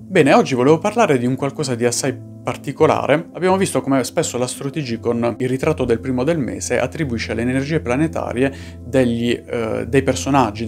Bene, oggi volevo parlare di un qualcosa di assai particolare. Abbiamo visto come spesso l'AstroTG con il ritratto del primo del mese attribuisce alle energie planetarie dei personaggi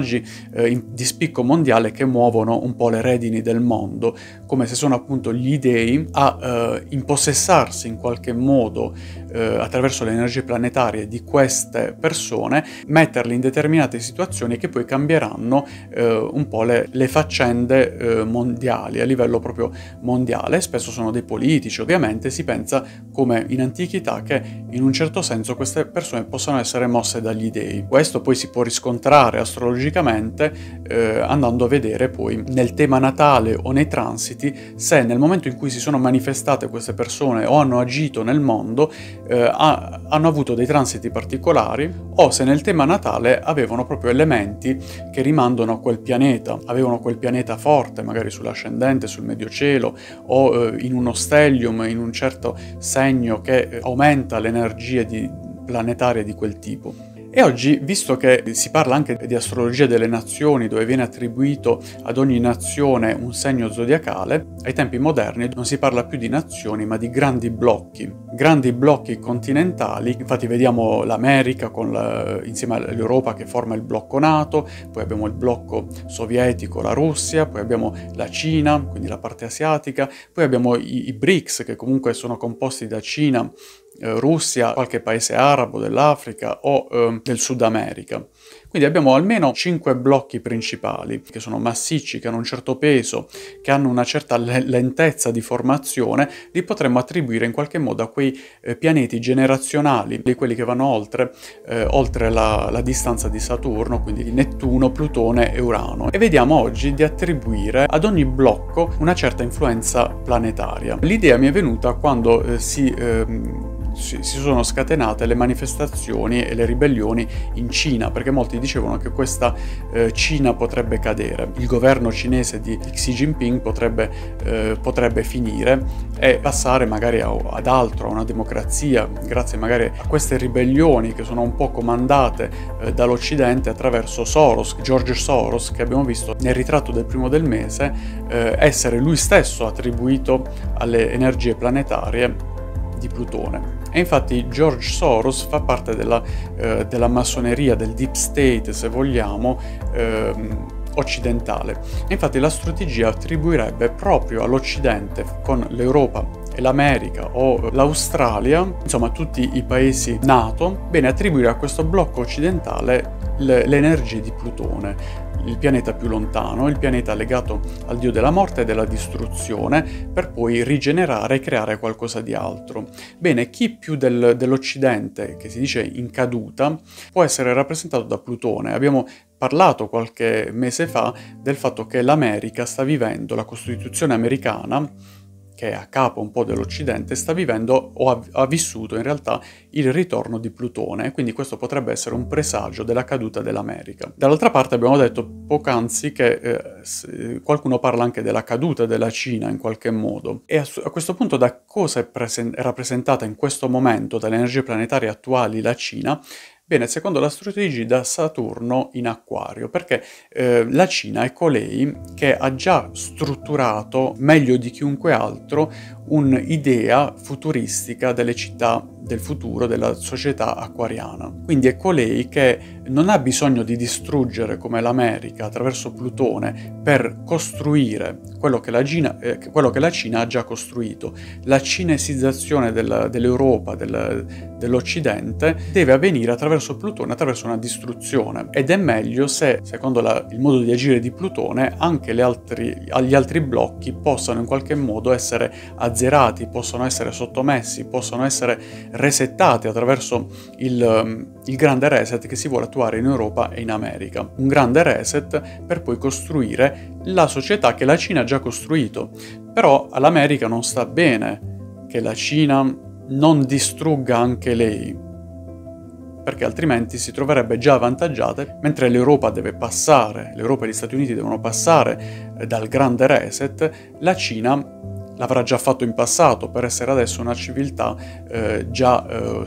di spicco mondiale che muovono un po' le redini del mondo, come se sono appunto gli dei a impossessarsi in qualche modo attraverso le energie planetarie di queste persone, metterli in determinate situazioni che poi cambieranno un po' le faccende mondiali, a livello proprio mondiale. Spesso sono dei politici, ovviamente si pensa, come in antichità, che in un certo senso queste persone possano essere mosse dagli dei. Questo poi si può riscontrare astrologicamente andando a vedere poi nel tema natale o nei transiti se nel momento in cui si sono manifestate queste persone o hanno agito nel mondo hanno avuto dei transiti particolari, o se nel tema natale avevano proprio elementi che rimandano a quel pianeta, avevano quel pianeta forte magari sull'ascendente, sul medio cielo o in uno stellium, in un certo segno che aumenta le energie planetarie di quel tipo. E oggi, visto che si parla anche di astrologia delle nazioni, dove viene attribuito ad ogni nazione un segno zodiacale, ai tempi moderni non si parla più di nazioni, ma di grandi blocchi continentali. Infatti vediamo l'America insieme all'Europa che forma il blocco NATO, poi abbiamo il blocco sovietico, la Russia, poi abbiamo la Cina, quindi la parte asiatica, poi abbiamo i BRICS, che comunque sono composti da Cina, Russia, qualche paese arabo dell'Africa o del Sud America. Quindi abbiamo almeno 5 blocchi principali, che sono massicci, che hanno un certo peso, che hanno una certa lentezza di formazione. Li potremmo attribuire in qualche modo a quei pianeti generazionali, di quelli che vanno oltre la distanza di Saturno, quindi di Nettuno, Plutone e Urano. E vediamo oggi di attribuire ad ogni blocco una certa influenza planetaria. L'idea mi è venuta quando si sono scatenate le manifestazioni e le ribellioni in Cina, perché molti dicevano che questa Cina potrebbe cadere, il governo cinese di Xi Jinping potrebbe finire e passare magari ad altro, a una democrazia, grazie magari a queste ribellioni che sono un po' comandate dall'Occidente attraverso George Soros, che abbiamo visto nel ritratto del primo del mese essere lui stesso attribuito alle energie planetarie di Plutone. E infatti George Soros fa parte della massoneria, del deep state, se vogliamo, occidentale. E infatti l'AstroTG attribuirebbe proprio all'Occidente, con l'Europa e l'America o l'Australia, insomma tutti i paesi NATO, bene, attribuire a questo blocco occidentale le energie di Plutone, il pianeta più lontano, il pianeta legato al dio della morte e della distruzione, per poi rigenerare e creare qualcosa di altro. Bene, chi più dell'Occidente, che si dice in caduta, può essere rappresentato da Plutone. Abbiamo parlato qualche mese fa del fatto che l'America sta vivendo, la Costituzione americana, che è a capo un po' dell'Occidente, sta vivendo o ha vissuto in realtà il ritorno di Plutone, quindi questo potrebbe essere un presagio della caduta dell'America. Dall'altra parte abbiamo detto poc'anzi che qualcuno parla anche della caduta della Cina in qualche modo, e a questo punto da cosa è rappresentata in questo momento dalle energie planetarie attuali la Cina? Bene, secondo l'AstroTG da Saturno in Acquario, perché la Cina è colei che ha già strutturato meglio di chiunque altro un'idea futuristica delle città del futuro, della società acquariana. Quindi è colei che non ha bisogno di distruggere come l'America attraverso Plutone per costruire quello che la Cina ha già costruito. La cinesizzazione dell'Europa, dell'Occidente, deve avvenire attraverso Plutone, attraverso una distruzione. Ed è meglio se, secondo il modo di agire di Plutone, anche gli altri blocchi possano in qualche modo essere azzerati, possono essere sottomessi, possono essere resettati attraverso il grande reset che si vuole attuare in Europa e in America. Un grande reset per poi costruire la società che la Cina ha già costruito. Però all'America non sta bene che la Cina non distrugga anche lei, perché altrimenti si troverebbe già avvantaggiate, mentre l'Europa e gli Stati Uniti devono passare dal grande reset. La Cina l'avrà già fatto in passato per essere adesso una civiltà già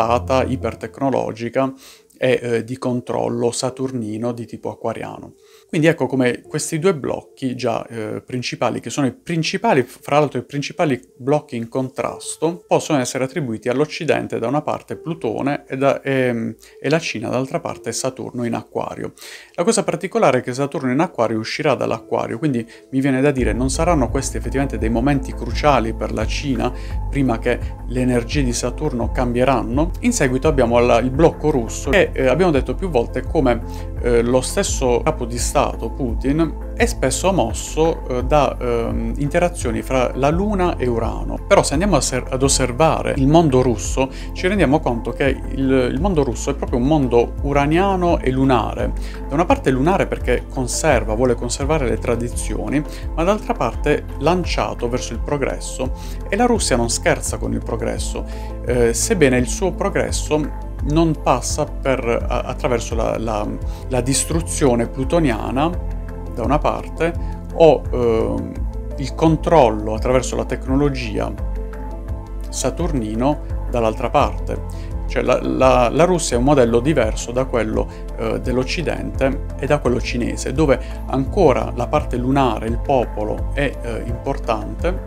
ipercontrollata, ipertecnologica e di controllo saturnino di tipo acquariano. Quindi ecco come questi due blocchi già principali, che sono i principali, fra l'altro i principali blocchi in contrasto, possono essere attribuiti all'Occidente da una parte Plutone e la Cina dall'altra parte Saturno in Acquario. La cosa particolare è che Saturno in Acquario uscirà dall'Acquario, quindi mi viene da dire non saranno questi effettivamente dei momenti cruciali per la Cina prima che le energie di Saturno cambieranno. In seguito abbiamo il blocco russo e abbiamo detto più volte come lo stesso capo di Stato, Putin, è spesso mosso da interazioni fra la Luna e Urano. Però se andiamo ad osservare il mondo russo, ci rendiamo conto che il mondo russo è proprio un mondo uraniano e lunare. Da una parte lunare perché vuole conservare le tradizioni, ma dall'altra parte lanciato verso il progresso. E la Russia non scherza con il progresso, sebbene il suo progresso non passa attraverso la distruzione plutoniana da una parte o il controllo attraverso la tecnologia saturnino dall'altra parte. Cioè la Russia è un modello diverso da quello dell'Occidente e da quello cinese, dove ancora la parte lunare, il popolo, è importante,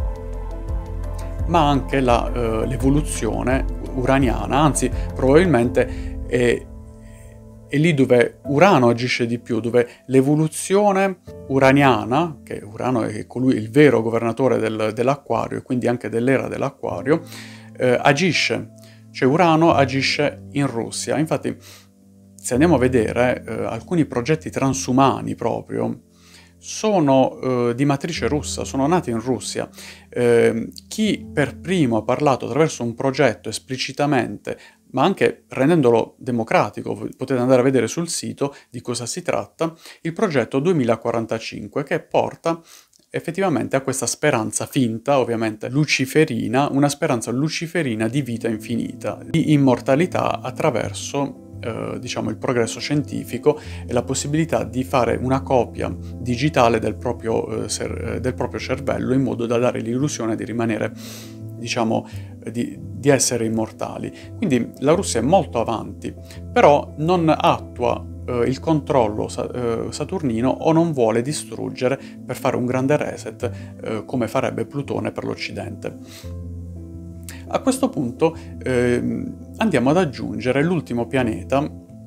ma anche l'evoluzione uraniana, anzi probabilmente è lì dove Urano agisce di più, dove l'evoluzione uraniana, che Urano è colui, il vero governatore dell'Acquario e quindi anche dell'era dell'Acquario, agisce, cioè Urano agisce in Russia. Infatti se andiamo a vedere alcuni progetti transumani proprio, sono di matrice russa, sono nati in Russia. Chi per primo ha parlato attraverso un progetto esplicitamente, ma anche rendendolo democratico, potete andare a vedere sul sito di cosa si tratta, il progetto 2045, che porta effettivamente a questa speranza finta, ovviamente luciferina, una speranza luciferina di vita infinita, di immortalità attraverso diciamo il progresso scientifico e la possibilità di fare una copia digitale del proprio cervello in modo da dare l'illusione di rimanere, diciamo, di essere immortali. Quindi la Russia è molto avanti, però non attua il controllo saturnino o non vuole distruggere per fare un grande reset come farebbe Plutone per l'Occidente. A questo punto andiamo ad aggiungere l'ultimo pianeta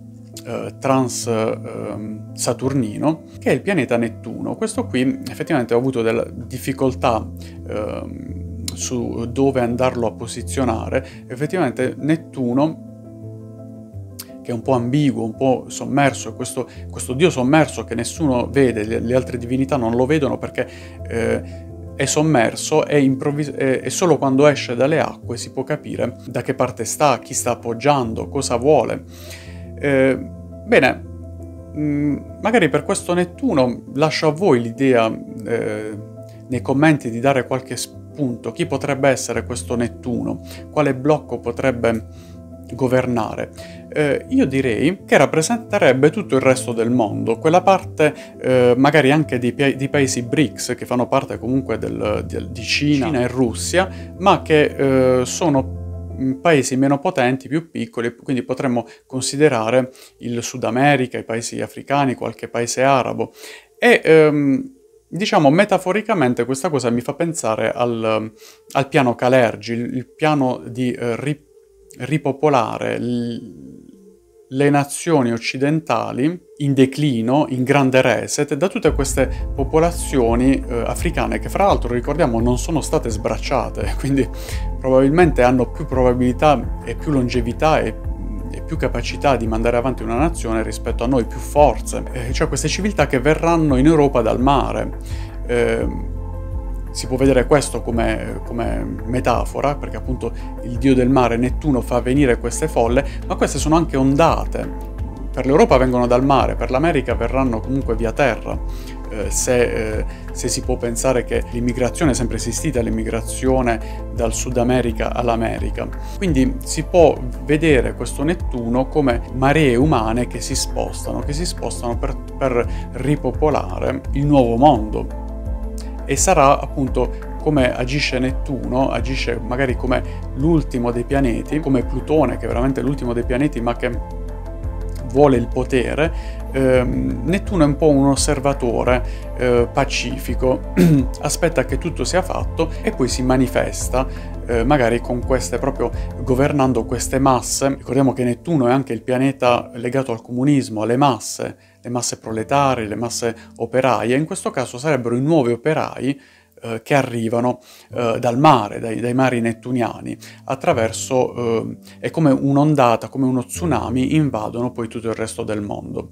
trans-saturnino, che è il pianeta Nettuno. Questo qui effettivamente ho avuto delle difficoltà su dove andarlo a posizionare. Effettivamente Nettuno, che è un po' ambiguo, un po' sommerso, questo dio sommerso che nessuno vede, le altre divinità non lo vedono perché è sommerso e solo quando esce dalle acque si può capire da che parte sta, chi sta appoggiando, cosa vuole. Bene, magari per questo Nettuno lascio a voi l'idea nei commenti di dare qualche spunto. Chi potrebbe essere questo Nettuno? Quale blocco potrebbe governare? Io direi che rappresenterebbe tutto il resto del mondo, quella parte magari anche di paesi BRICS, che fanno parte comunque di Cina e Russia, ma che sono paesi meno potenti, più piccoli, quindi potremmo considerare il Sud America, i paesi africani, qualche paese arabo. E diciamo metaforicamente questa cosa mi fa pensare al piano Kalergi, il piano di ripopolare le nazioni occidentali in declino, in grande reset, da tutte queste popolazioni africane che fra l'altro ricordiamo non sono state sbracciate, quindi probabilmente hanno più probabilità e più longevità e più capacità di mandare avanti una nazione rispetto a noi, più forze, cioè queste civiltà che verranno in Europa dal mare. Si può vedere questo come metafora, perché appunto il dio del mare Nettuno fa venire queste folle, ma queste sono anche ondate. Per l'Europa vengono dal mare, per l'America verranno comunque via terra, se si può pensare che l'immigrazione è sempre esistita, l'immigrazione dal Sud America all'America. Quindi si può vedere questo Nettuno come maree umane che si spostano per ripopolare il nuovo mondo. E sarà appunto come agisce Nettuno, agisce magari come l'ultimo dei pianeti, come Plutone che è veramente l'ultimo dei pianeti ma che vuole il potere, Nettuno è un po' un osservatore pacifico, aspetta che tutto sia fatto e poi si manifesta, magari con queste, proprio governando queste masse. Ricordiamo che Nettuno è anche il pianeta legato al comunismo, alle masse, le masse proletarie, le masse operaie. In questo caso sarebbero i nuovi operai che arrivano dal mare, dai mari nettuniani, attraverso, è come un'ondata, come uno tsunami, invadono poi tutto il resto del mondo.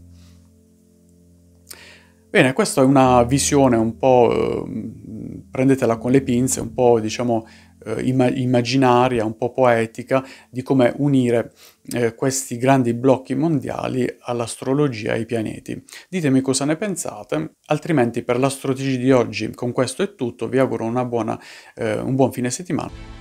Bene, questa è una visione un po', prendetela con le pinze, un po' diciamo immaginaria, un po' poetica, di come unire questi grandi blocchi mondiali all'astrologia e ai pianeti. Ditemi cosa ne pensate, altrimenti per l'Astro TG di oggi con questo è tutto, vi auguro un buon fine settimana.